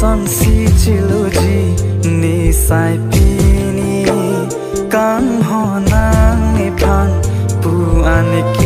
sonsi chiluji ni sai pini kan honang ni phan pu aniki